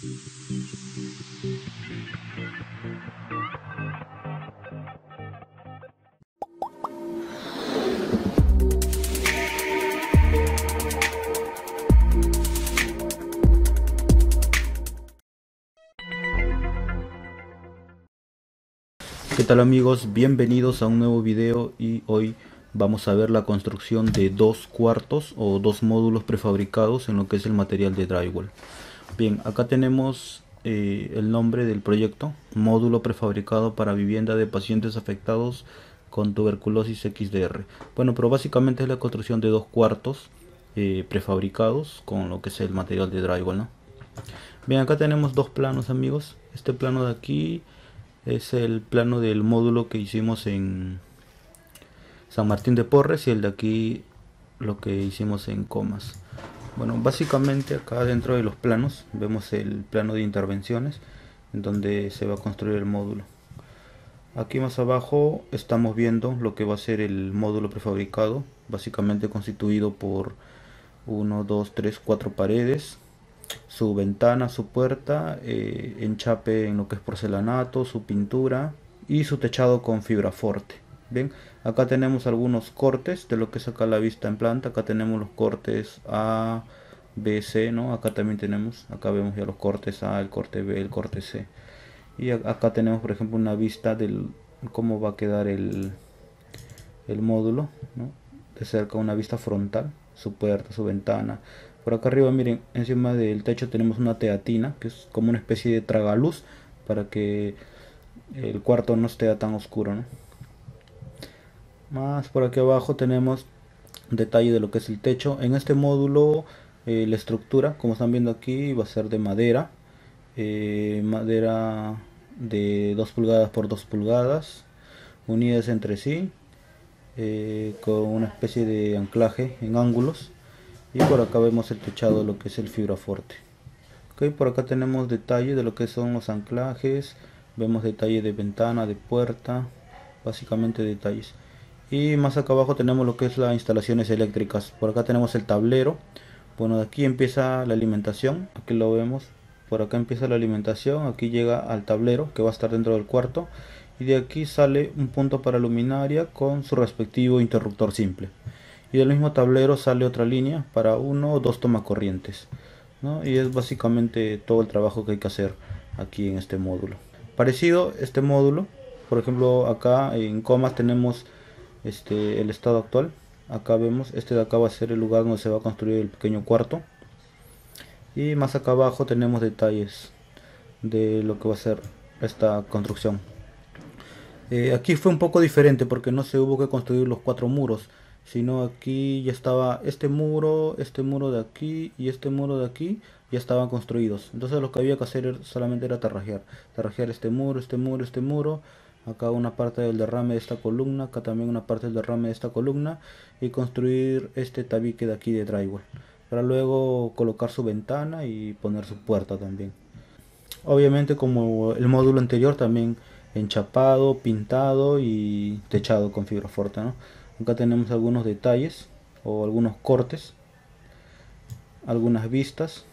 ¿Qué tal amigos? Bienvenidos a un nuevo video y hoy vamos a ver la construcción de dos cuartos o dos módulos prefabricados en lo que es el material de drywall. Bien, acá tenemos el nombre del proyecto: módulo prefabricado para vivienda de pacientes afectados con tuberculosis XDR. Bueno, pero básicamente es la construcción de dos cuartos prefabricados con lo que es el material de drywall, ¿no? Bien, acá tenemos dos planos amigos. Este plano de aquí es el plano del módulo que hicimos en San Martín de Porres y el de aquí lo que hicimos en Comas. Bueno, básicamente acá dentro de los planos vemos el plano de intervenciones en donde se va a construir el módulo. Aquí más abajo estamos viendo lo que va a ser el módulo prefabricado, básicamente constituido por 1, 2, 3, 4 paredes, su ventana, su puerta, enchape en lo que es porcelanato, su pintura y su techado con fibra forte. Bien, acá tenemos algunos cortes de lo que es acá la vista en planta. Acá tenemos los cortes A, B, C, ¿no? Acá también tenemos, acá vemos ya los cortes A, el corte B, el corte C. Y acá tenemos por ejemplo una vista del cómo va a quedar el módulo, ¿no? De cerca, una vista frontal, su puerta, su ventana. Por acá arriba miren, encima del techo tenemos una teatina que es como una especie de tragaluz para que el cuarto no esté tan oscuro, ¿no? Más por aquí abajo tenemos detalle de lo que es el techo. En este módulo la estructura, como están viendo aquí, va a ser de madera, madera de 2 pulgadas por 2 pulgadas unidas entre sí, con una especie de anclaje en ángulos. Y por acá vemos el techado de lo que es el fibra forte. Okay, por acá tenemos detalle de lo que son los anclajes, vemos detalle de ventana, de puerta, básicamente detalles. Y más acá abajo tenemos lo que es las instalaciones eléctricas. Por acá tenemos el tablero. Bueno, de aquí empieza la alimentación, aquí lo vemos. Por acá empieza la alimentación, aquí llega al tablero que va a estar dentro del cuarto. Y de aquí sale un punto para luminaria con su respectivo interruptor simple. Y del mismo tablero sale otra línea para uno o dos tomacorrientes, ¿no? Y es básicamente todo el trabajo que hay que hacer aquí en este módulo. Parecido este módulo, por ejemplo acá en Comas tenemos el estado actual. Acá vemos, este de acá va a ser el lugar donde se va a construir el pequeño cuarto. Y más acá abajo tenemos detalles de lo que va a ser esta construcción. Aquí fue un poco diferente porque no se hubo que construir los 4 muros, sino aquí ya estaba este muro de aquí y este muro de aquí ya estaban construidos. Entonces lo que había que hacer solamente era tarrajear este muro, este muro, este muro. Acá una parte del derrame de esta columna, acá también una parte del derrame de esta columna, y construir este tabique de aquí de drywall para luego colocar su ventana y poner su puerta también. Obviamente como el módulo anterior también enchapado, pintado y techado con fibra forte, ¿no? Acá tenemos algunos detalles o algunos cortes, algunas vistas.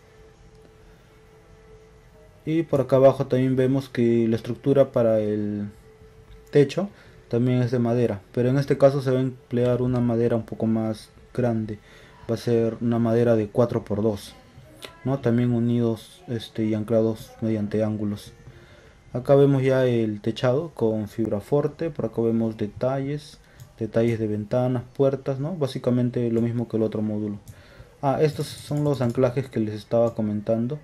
Y por acá abajo también vemos que la estructura para el techo también es de madera, pero en este caso se va a emplear una madera un poco más grande. Va a ser una madera de 4×2, ¿no? También unidos y anclados mediante ángulos. Acá vemos ya el techado con fibra forte. Por acá vemos detalles de ventanas, puertas, ¿no? Básicamente lo mismo que el otro módulo. Estos son los anclajes que les estaba comentando.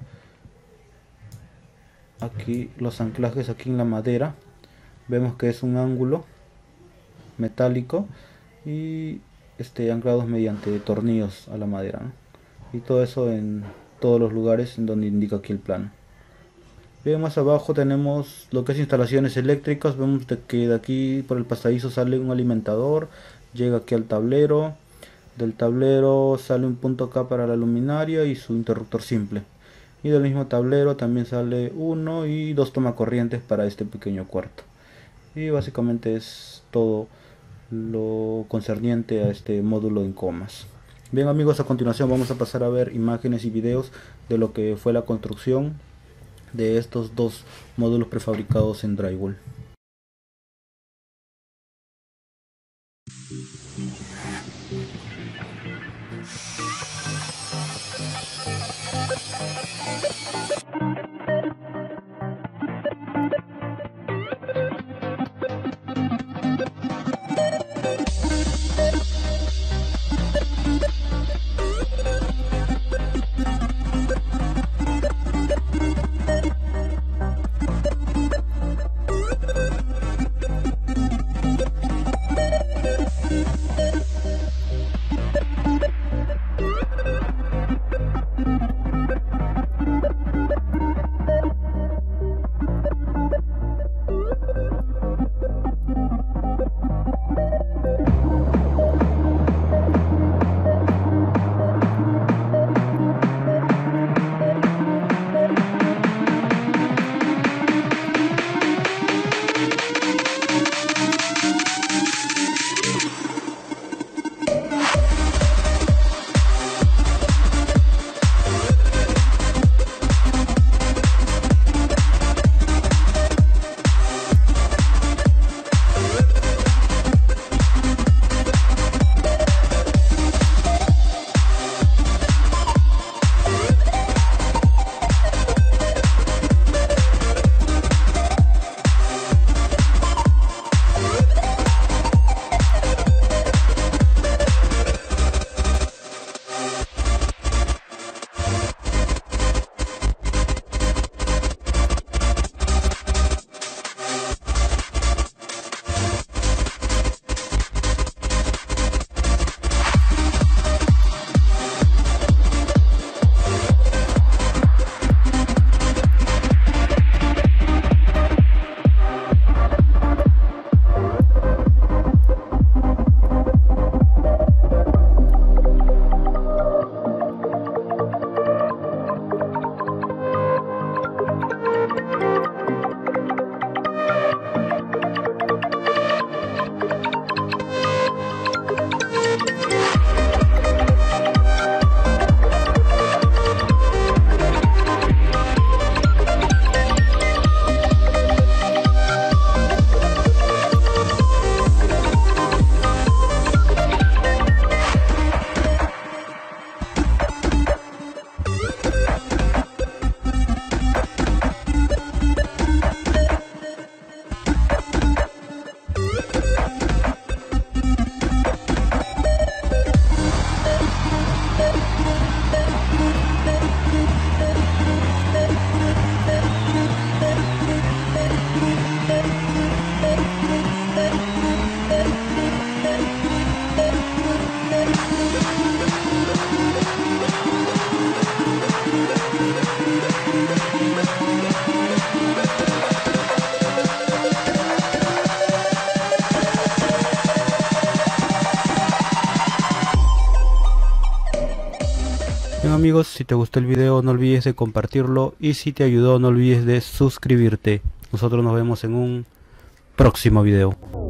Aquí los anclajes, aquí en la madera vemos que es un ángulo metálico y anclados mediante tornillos a la madera, ¿no? Y todo eso en todos los lugares en donde indica aquí el plano. Bien, más abajo tenemos lo que es instalaciones eléctricas. Vemos que de aquí por el pasadizo sale un alimentador, llega aquí al tablero. Del tablero sale un punto acá para la luminaria y su interruptor simple. Y del mismo tablero también sale uno y dos tomacorrientes para este pequeño cuarto. Y básicamente es todo lo concerniente a este módulo en Comas. Bien amigos, a continuación vamos a pasar a ver imágenes y videos de lo que fue la construcción de estos dos módulos prefabricados en drywall. Bien amigos, si te gustó el video no olvides de compartirlo y si te ayudó no olvides de suscribirte. Nosotros nos vemos en un próximo video.